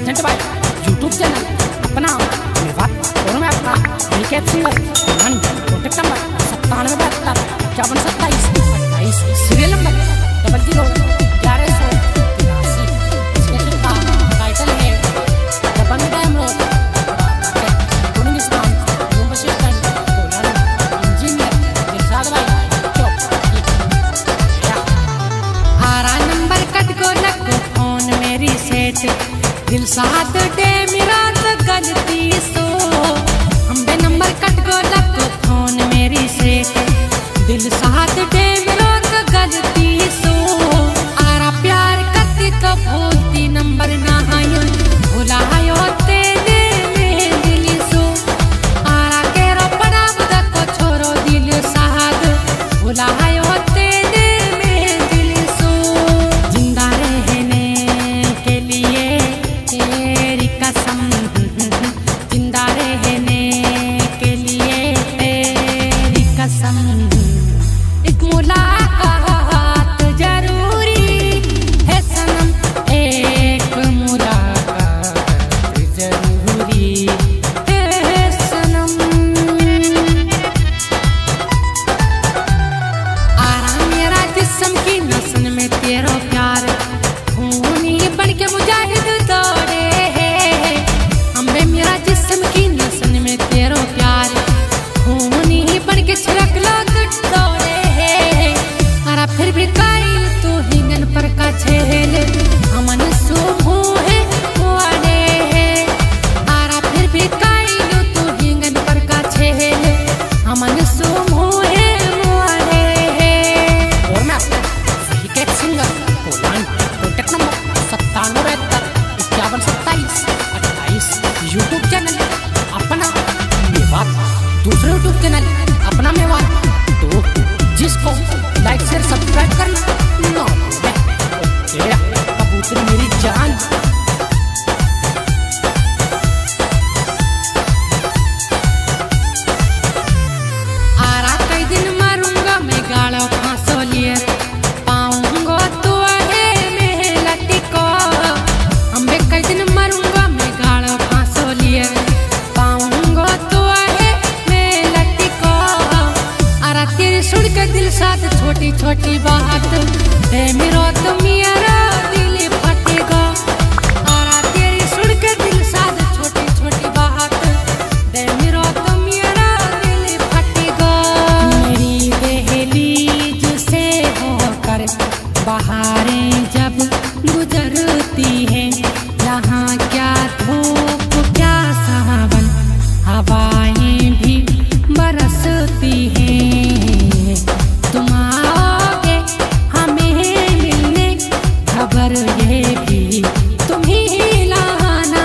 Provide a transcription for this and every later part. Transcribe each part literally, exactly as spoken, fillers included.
Present by YouTube channel अपना मेवात और मैं आपका विकेट सिंगर कॉन्टेक्ट नंबर सत्तानवे बहत्तर इक्यावन सत्ताईस अट्ठाईस सीरियल नंबर डबल जीरो ग्यारह सौ तिरासी। इसके का टाइटल है दबंग डैम रोड दिल साथ दे मेरा तो गलती सो अम्बे नंबर कट को लगो फोन मेरी से दिल साथ दे मेरा तो गलती सो आरा प्यार करती तो भूलती नंबर ना आयो भुलायो तेरे में दिल सो आरा के रो पड़ा बुदा को छोरो दिल साथ भुलायो तेरे में दिल सो जिंदा रहने के लिए तेरी कसम जिंदा रहने के लिए तेरी कसम एक मुलाकात जरूरी है सनम एक मुलाकात जरूरी है सनम। आराम मेरा जिस्म की नसन में तेरा प्यार खूनी बन के मुजाहिद दौड़े अम्बे मेरा जिस्म की नसन में तेरा प्यार खूनी बन के छिड़क लोग दौड़े अरा फिर भी काइल तू हिंगन पर का छेल हमन सुमू है मुआड़े आरा फिर भी काइल तू हिंगन पर का छेल हमन सुमू है मुआड़े। और मैं विकेट सिंगर कोलान कॉन्टेक्ट नंबर सत्तानवे बहत्तर इक्यावन सत्ताईस अट्ठाईस यूट्यूब चैनल अपना मेवात दूसरे यूट्यूब चैनल अपना मेवात तो जिसको लाइक शेयर सब्सक्राइब करना ना भूलें। कबूतर मेरी जान आरा कई दिन मारूंगा मैं गालों फांसो लिए पाऊंगा तो है मैं लटिको अम्बे कई दिन मरूंगा मैं गालों फांसो लिए पाऊंगा तो है मैं लटिको अरा तेरी सुन के दिल साथ छोटी छोटी बात है मेरो तो मेरा दिल फटेगा अरा तेरी सुन के दिल साथ छोटी छोटी बात है मेरो तो मेरा दिल फटेगा। मेरी दहलीज से होकर बहारें जब गुजरती है यहाँ क्या धूप क्या सावन हवाएं भी बरसती हैं तुम आओगे हमें मिलने खबर ये भी तुम ही लाना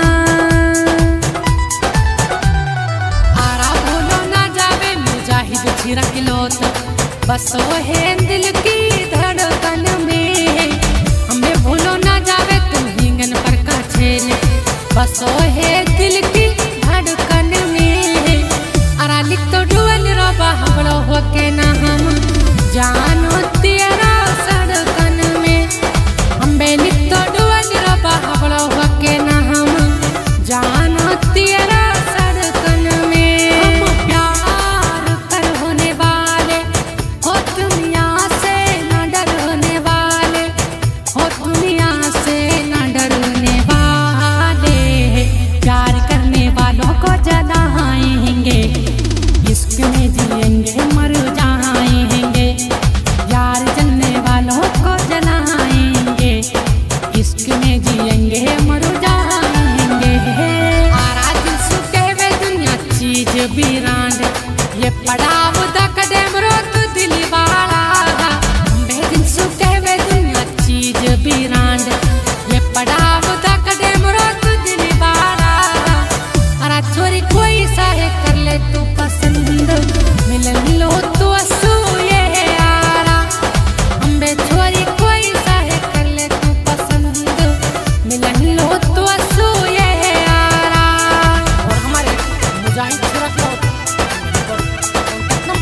आरा भूलो ना जावे मुजाहिद छिरक लोत बसो है दिल की धड़कन में हमें भूलो ना जावे तुम हिंगन पर का छेल बसो है दिल की धड़कन में अरा लिख तो डुअल रोबा हमलो हो के ना हम जानो तेरा सड़कन में अम्बे लिख तो डुअल रोबा हमलो हो के ना हम जानो तेरा सड़कन में। हम प्यार कर होने वाले हो दुनिया से न डरने वाले हो दुनिया से न डरने वाले प्यार करने वालों को जलाएंगे इश्क में जिएंगे मर जाएंगे यार जलने वालों को जलाएंगे इश्क में जिएंगे मर जाएंगे। आरा दिल सुखे वे दुनिया चीज बिरांड ये पड़ाव दक डेम रोत दिल वाला अम्बे दिल सुखे वे दुनिया चीज बिरांड ये पड़ाव दक डेम रोत दिल वाला अरा छोरी कोई साहे कर ले तू पसंद मिलन लो तो असूये आरा अम्बे छोरी कोई साहे कर ले तू पसंद मिलन लो तो असूये आरा। और हमारे मुजाहिद छिरक लोत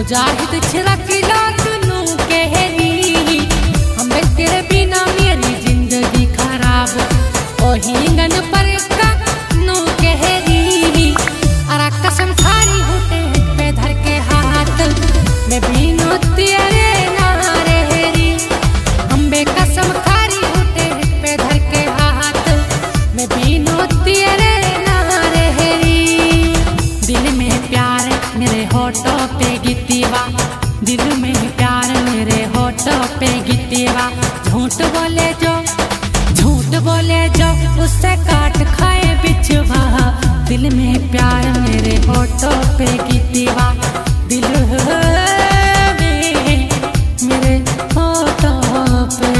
मुजाहिद छिड़किला तनु कहरी हमें तेरे बिना मेरी जिंदगी खराब ओ हिंगन पर का नु कहरी अरा कसम खारी होते पे धर के हाथ मैं बिनो तेरे ना रहरी हम बे कसम खारी होते पे धर के हाथ मैं बिनो तेरे ना रहरी दिल में प्यार मेरे होठों पे गितीवा दिल में प्यार मेरे होठों पे गितीवा झूठ बोले जो झूठ बोले जो उससे काट खाए बिछवा दिल में प्यार मेरे होठों पे गितीवा दिल में मेरे होठों पे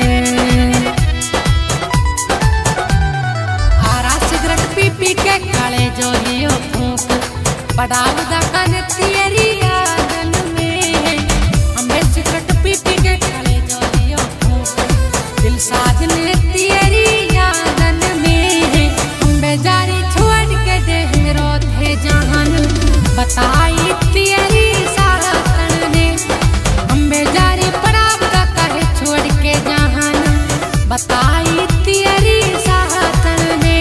आरा सिगरेट पी पी के काले जो लियो फूक पड़ावदा कन तेरी यादन में हमें सिगरेट पी पी के काले जो लियो फूक दिल साजने तेरी यादन में हम बेजारी छोड़ के दे रो थे जहान बताई तेरी सातन ने हम बेजारी पड़ावदा कहे छोड़ के जहान बताई तेरी सातन ने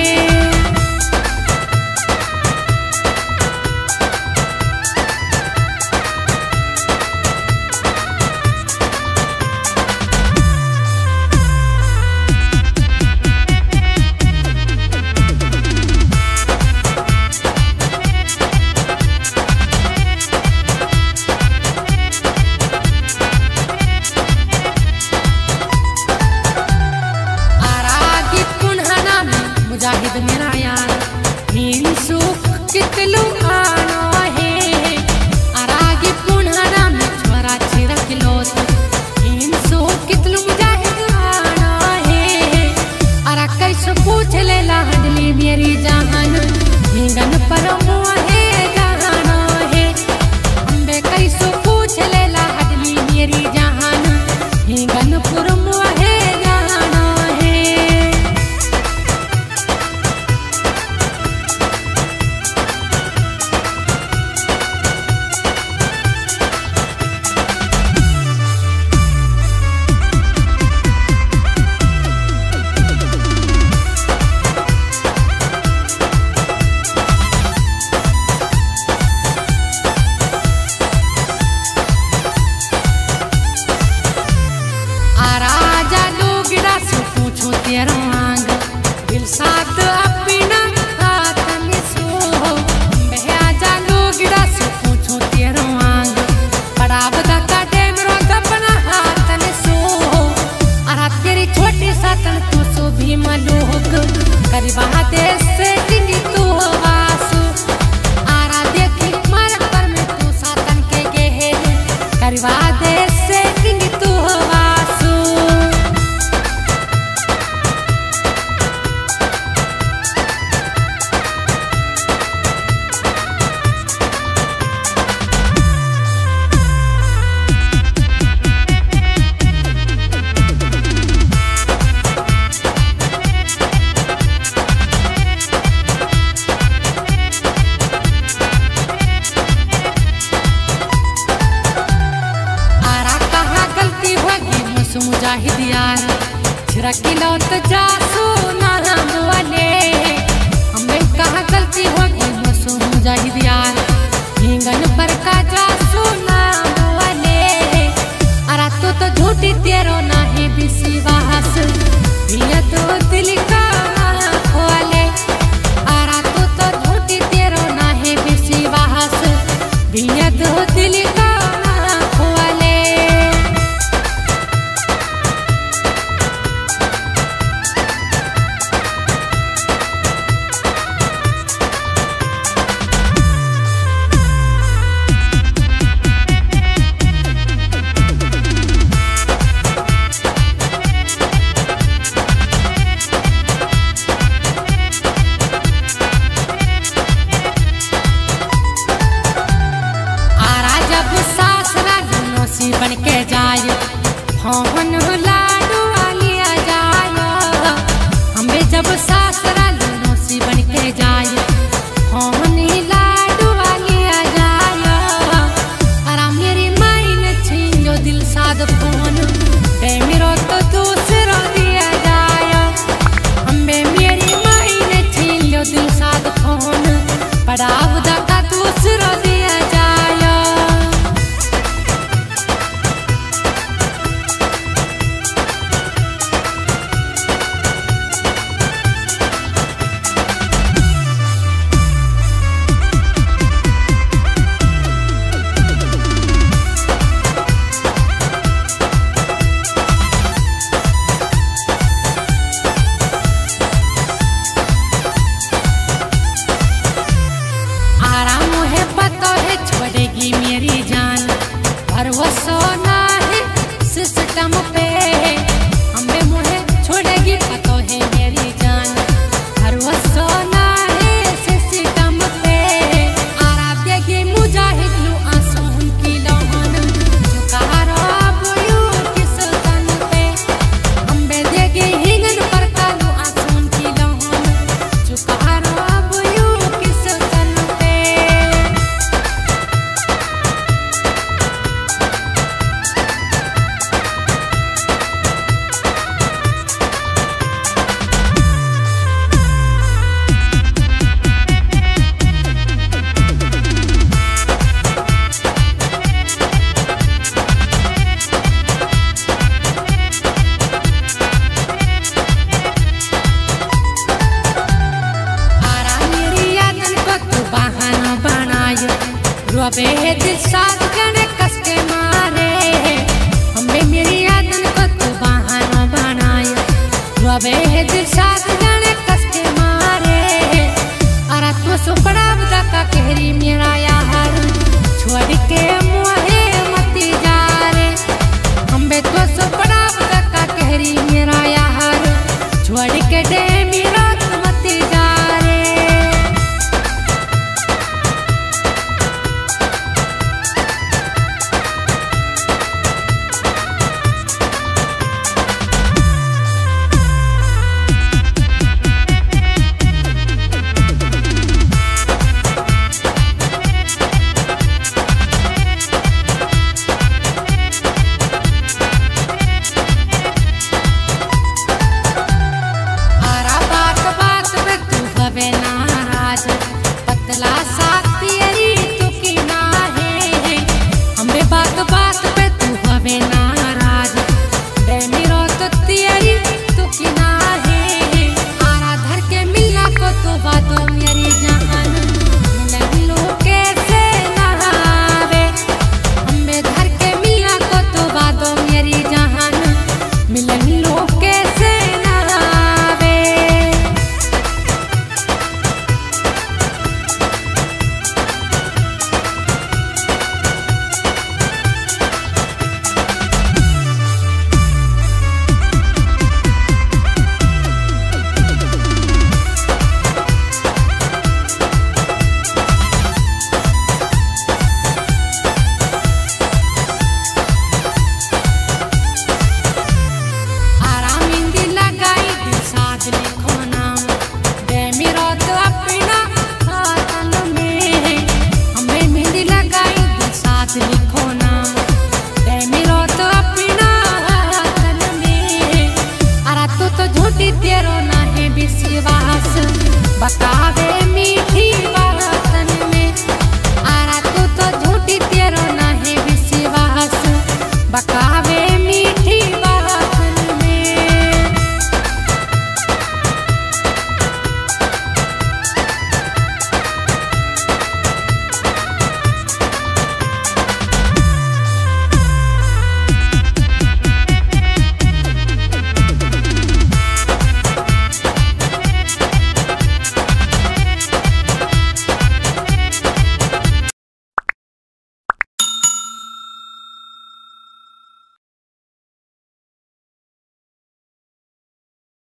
मुजाहिद मेरा यार नील सुख कितलू आनो है अरागी पुनहरा में छोरा छिरा किलोत नील सुख कितलू मुजाहिद आनो है अरा कैसे पूछ ले लाडली मेरी जान हिंगन पर मुआ है जानो है अम्बे कैसे पूछ ले लाडली मेरी जान हिंगन पर मुआ है जानो है पड़ावदा का दूसरो दिया जाया। मेरी जान भरोसा ना है सिस्टम पे, हमें मुझे छोड़ेगी पतो है मेरी जान भरोसा ना है सिस्टम पे। आराब देगी मुजाहिद लू आंसू की लहन झुका रब यू किस तन पे, हमें देगी हिंगन पर कालू आंसू की लहन झुका रब यू किस तन पे। रुबे दिल साथ गने कस के मारे, हमें मेरी यादन को तू बहाना बनाया। रुबे दिल साथ गने कस के मारे, अरे तू सुपड़ा बता का कहरी मेरा यार छोड़ के मुहे मती जा रे। हमें तो सुपड़ा बता का कहरी मेरा यार छोड़ के दे मेरा मती जा रे। तेरो ना है विश्वास बतावे।